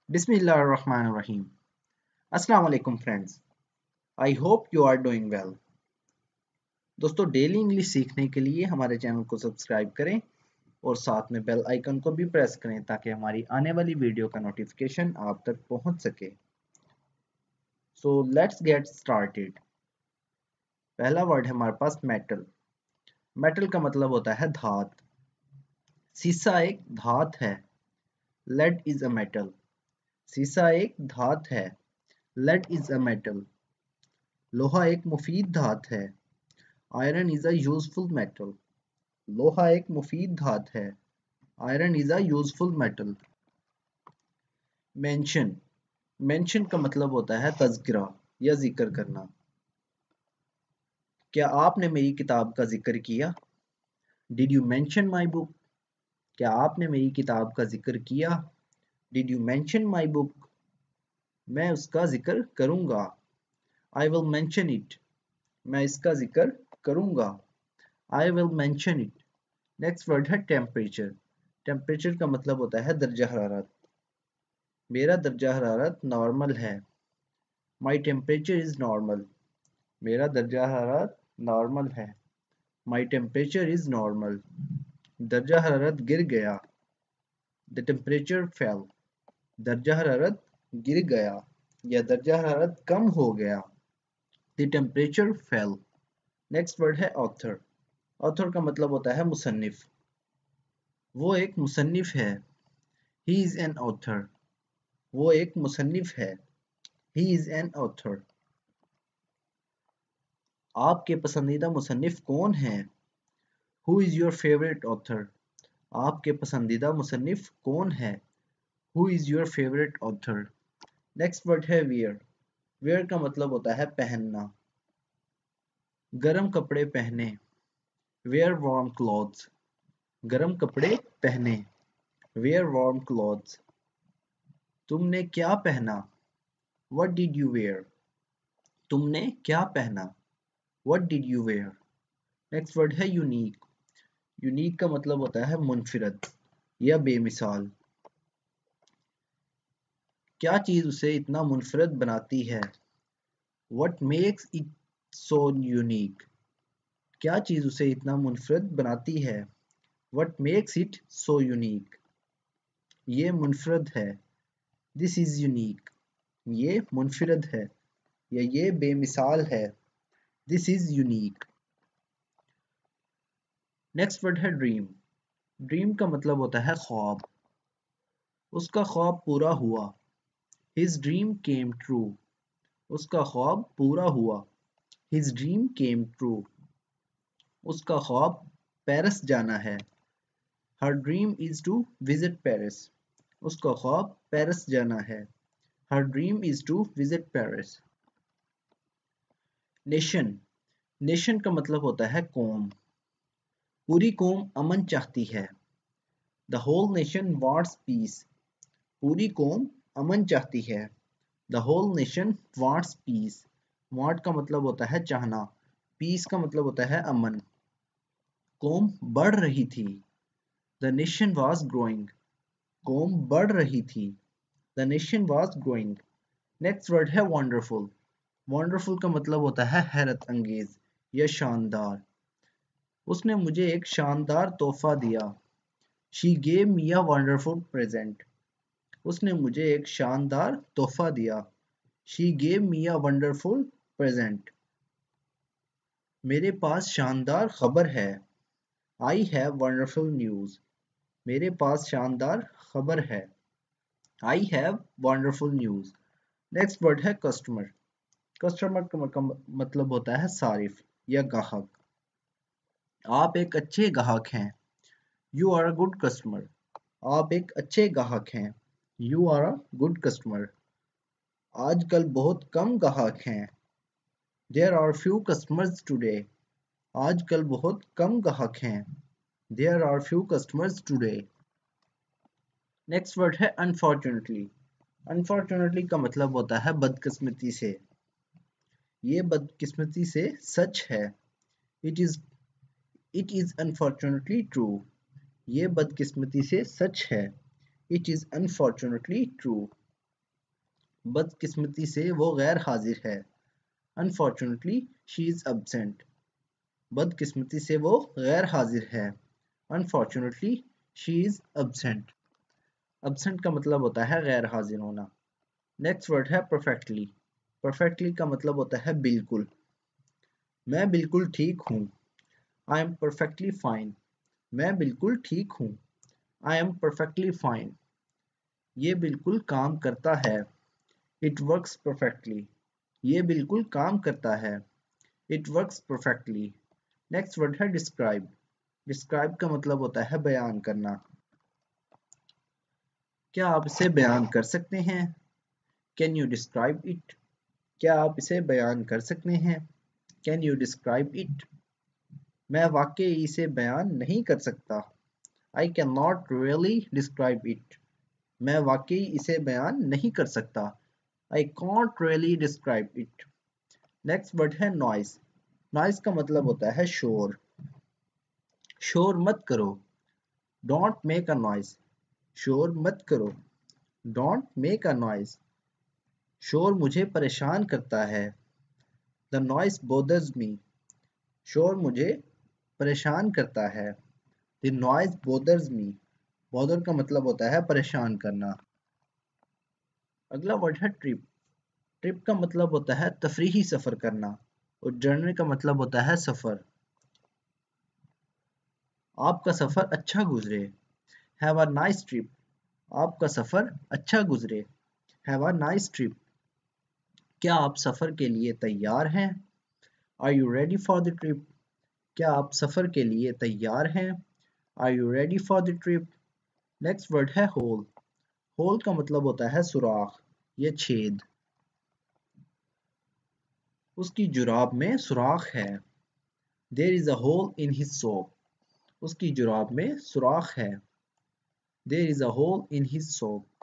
Bismillahirrahmanirrahim. Assalamu alaikum friends. I hope you are doing well. दोस्तों daily English सीखने के लिए हमारे चैनल को सब्सक्राइब करें और साथ में बेल आइकन को भी प्रेस करें ताकि हमारी आने वाली वीडियो का नोटिफिकेशन आप तक पहुंच सके। So let's get started. पहला वर्ड है हमारे पास मेटल। मेटल का मतलब होता है धात। शीशा एक धात है। Lead is a metal. शीशा एक धात है। Lead is a metal. लोहा एक मुफीद धात है। Iron is a useful metal. लोहा एक मुफीद धात है। Iron is a useful metal. Mention. Mention का मतलब होता है तज़किरा या जिक्र करना। क्या आपने मेरी किताब का जिक्र किया? Did you mention my book? क्या आपने मेरी किताब का जिक्र किया? Did you mention my book? मैं उसका जिक्र करूंगा। I will mention it. मैं इसका जिक्र करूंगा। I will mention it. Next word है टेम्परेचर। टेम्परेचर का मतलब होता है दर्जा हरारत। मेरा दर्जा हरारत नॉर्मल है। My temperature is normal. मेरा दर्जा हरारत नॉर्मल है। My temperature is normal. दर्जा हरारत गिर गया। The temperature fell. दर्जा हरारत गिर गया या दर्जा हरारत कम हो गया। The temperature fell. Next word है ऑथर। ऑथर का मतलब होता है मुसन्निफ। वो एक मुसन्निफ है। He is an author. वो एक मुसन्निफ है। He is an author. आपके पसंदीदा मुसन्निफ कौन हैं? Who is your favourite author? आपके पसंदीदा मुसन्निफ कौन है? Who is your favourite author? Next word है वियर। वियर का मतलब होता है पहनना। गरम कपड़े पहने। Wear warm clothes. गरम कपड़े पहने। Wear warm clothes. तुमने क्या पहना? What did you wear? तुमने क्या पहना? What did you wear? Next word है यूनिक। यूनिक का मतलब होता है मुनफिरद या बेमिसाल। क्या चीज उसे इतना मुनफरद बनाती है? What makes it so unique? क्या चीज उसे इतना मुनफरद बनाती है? What makes it so unique? ये मुनफरद है। This is unique. ये मुनफरद है या ये बेमिसाल है। This is unique. Next word है ड्रीम। ड्रीम का मतलब होता है ख्वाब। उसका ख्वाब पूरा हुआ। His dream came true. उसका ख्वाब पूरा हुआ। His dream came true. उसका ख्वाब पेरिस जाना है। Her dream is to visit Paris. उसका ख्वाब पेरिस जाना है। Her dream is to visit Paris. Nation. Nation का मतलब होता है कौम। पूरी कौम अमन चाहती है। The whole nation wants peace. पूरी कौम अमन चाहती है। The whole nation wants peace. Want का मतलब होता है चाहना। Peace का मतलब होता है अमन। कौम बढ़ रही थी। The nation was growing. कौम बढ़ रही थी। The nation was growing. Next word है वंडरफुल। वंडरफुल का मतलब होता है हैरत अंगेज या शानदार। उसने मुझे एक शानदार तोहफा दिया। She gave me a wonderful present. उसने मुझे एक शानदार तोहफा दिया। She gave me a wonderful present. मेरे पास शानदार खबर है। I have wonderful news. मेरे पास शानदार खबर है। I have wonderful news. Next word है कस्टमर। कस्टमर का मतलब होता है सारिफ या गाहक। आप एक अच्छे गाहक हैं। You are a good customer. आप एक अच्छे गाहक हैं। You are a good customer. आजकल बहुत कम गाहक हैं। There are few customers today. आजकल बहुत कम गाहक हैं। There are few customers today. Next word है अनफॉर्चुनेटली। अनफॉर्चुनेटली का मतलब होता है बदकिस्मती से। ये बदकिस्मती से सच है। It is It is unfortunately true. ये बदकिस्मती से सच है। It is unfortunately true. बदकिस्मती से वो गैर हाजिर है। Unfortunately she is absent. बदकिस्मती से वो गैर हाजिर है। Unfortunately she is absent. Absent का मतलब होता है गैर हाजिर होना। नेक्स्ट वर्ड है परफेक्टली। परफेक्टली का मतलब होता है बिल्कुल। मैं बिल्कुल ठीक हूँ। I am perfectly fine. मैं बिल्कुल ठीक हूँ। I am perfectly fine. ये बिल्कुल काम करता है। It works perfectly. ये बिल्कुल काम करता है। It works perfectly. Next word है डिस्क्राइब। डिस्क्राइब का मतलब होता है बयान करना। क्या आप इसे बयान कर सकते हैं? Can you describe it? क्या आप इसे बयान कर सकते हैं? Can you describe it? मैं वाकई इसे बयान नहीं कर सकता। I can not really describe it. मैं वाकई इसे बयान नहीं कर सकता। I can't really describe it. Next word है नॉइस। नॉइस का मतलब होता है शोर। शोर मत करो। Don't make a noise. शोर मत करो। Don't make a noise. शोर मुझे परेशान करता है। The noise bothers me. शोर मुझे परेशान करता है। The noise bothers me. Bother का मतलब होता है परेशान करना। अगला वर्ड है ट्रिप। ट्रिप का मतलब होता है तफरीही सफ़र करना और जर्नी का मतलब होता है सफ़र। आपका सफ़र अच्छा गुजरे। Have a nice trip. आपका सफ़र अच्छा गुजरे। Have a nice trip. क्या आप सफ़र के लिए तैयार हैं? Are you ready for the trip? क्या आप सफ़र के लिए तैयार हैं? Are you ready for the trip? Next word है होल। होल का मतलब होता है सुराख या छेद। उसकी जुराब में सुराख है। There is a hole in his sock. उसकी जुराब में सुराख है। There is a hole in his sock.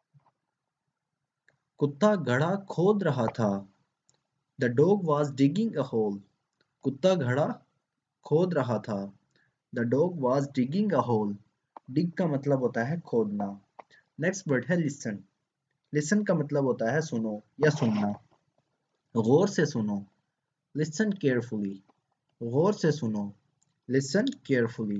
कुत्ता घड़ा खोद रहा था। The dog was digging a hole. कुत्ता घड़ा खोद रहा था। The dog was digging a hole. Dig का मतलब होता है खोदना। नेक्स्ट वर्ड है लिसन। लिसन का मतलब होता है सुनो या सुनना। गौर से सुनो। Listen carefully. गौर से सुनो। Listen carefully.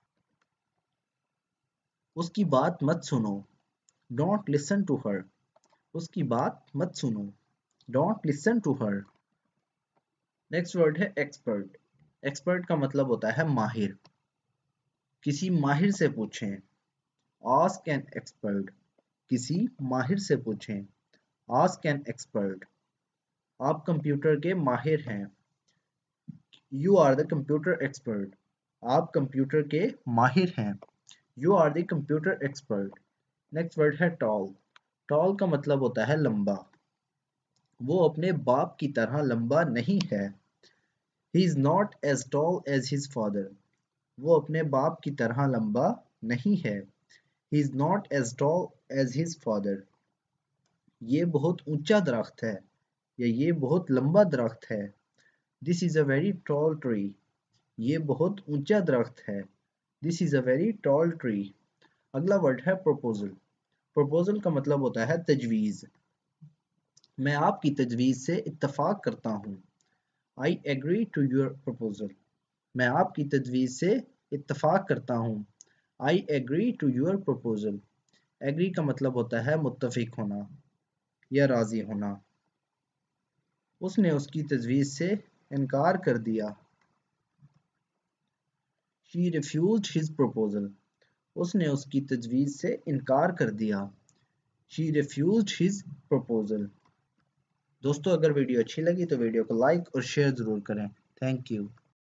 उसकी बात मत सुनो। Don't listen to her. उसकी बात मत सुनो। Don't listen to her. Next word है एक्सपर्ट। एक्सपर्ट का मतलब होता है माहिर। किसी माहिर से पूछें। Ask an expert. किसी माहिर से पूछें। Ask an expert. आप कंप्यूटर के माहिर हैं। You are the computer expert. आप कंप्यूटर के माहिर हैं। You are the computer expert. Next word है टॉल। टॉल का मतलब होता है लंबा। वो अपने बाप की तरह लंबा नहीं है। He is not as tall as his father. वो अपने बाप की तरह लंबा नहीं है। He is not as tall as his father. ये बहुत ऊंचा दरख्त है या ये बहुत लंबा दरख्त है। This is a very tall tree. ये बहुत ऊंचा दरख्त है। This is a very tall tree. अगला वर्ड है प्रपोजल। प्रपोजल का मतलब होता है तजवीज़। मैं आपकी तजवीज़ से इत्तफाक करता हूँ। I agree to your proposal. मैं आपकी तजवीज़ से इत्तफाक करता हूँ। I agree to your proposal. Agree का मतलब होता है मुत्तफिक होना या राज़ी होना। उसने उसकी तजवीज़ से इनकार कर दिया। She refused his proposal. उसने उसकी तजवीज़ से इनकार कर दिया। She refused his proposal. दोस्तों अगर वीडियो अच्छी लगी तो वीडियो को लाइक और शेयर ज़रूर करें। Thank you.